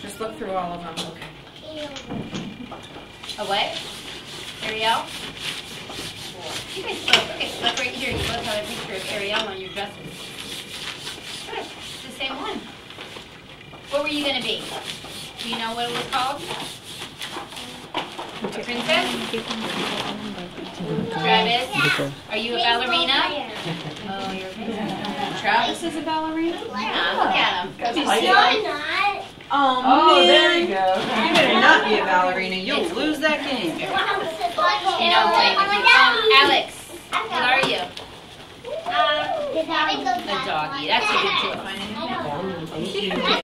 Just look through all of them. Okay. A what? Ariel? You guys both, okay, look right here. You both have a picture of Ariel on your dresses. Good. It's the same one. What were you going to be? Do you know what it was called? A princess? Travis? Are you a ballerina? Oh, you're a princess. Travis is a ballerina? Yeah, look at him. Oh, there you go. You better not be a ballerina. You'll lose that game. You don't play with you. Alex, what are you? A doggy. That's a good choice.